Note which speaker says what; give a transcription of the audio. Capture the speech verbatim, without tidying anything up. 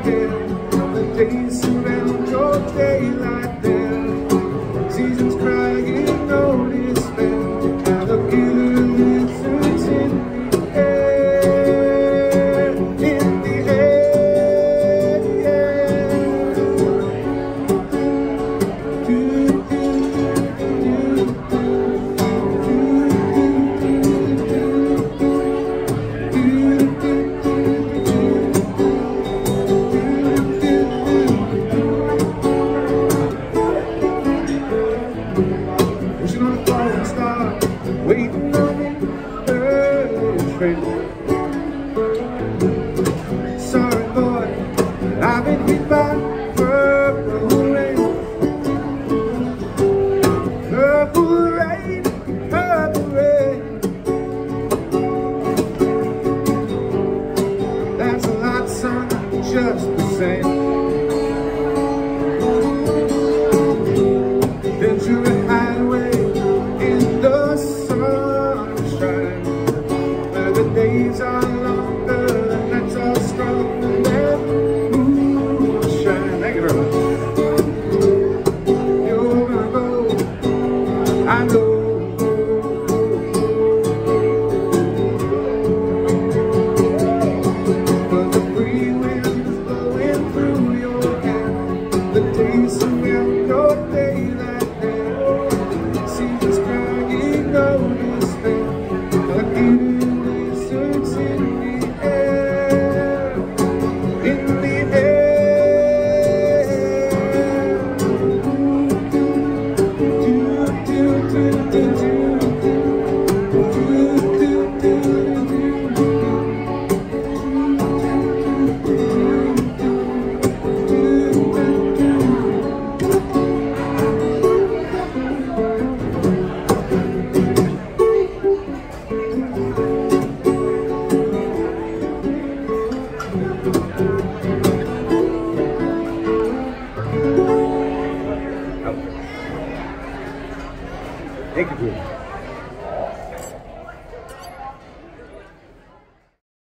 Speaker 1: here. The days surround your daylight there. Seasons crying, no despair. Alligator lizards in the air, in the air, yeah. Do, do, do, do, waiting on the early train. Sorry boy, I've been hit by purple rain. Purple rain, purple rain. That's a lot, son, just the same. Ventura Highway in the sunshine, where the days are longer, the nights are stronger than moonshine. Thank you very much. You're gonna go, I know. But the free wind is blowing through your hair. The days surround your daylight. Seasons crying, no despair. Alligator lizards in the air, in the air. Do, do, do, do, do. Thank you.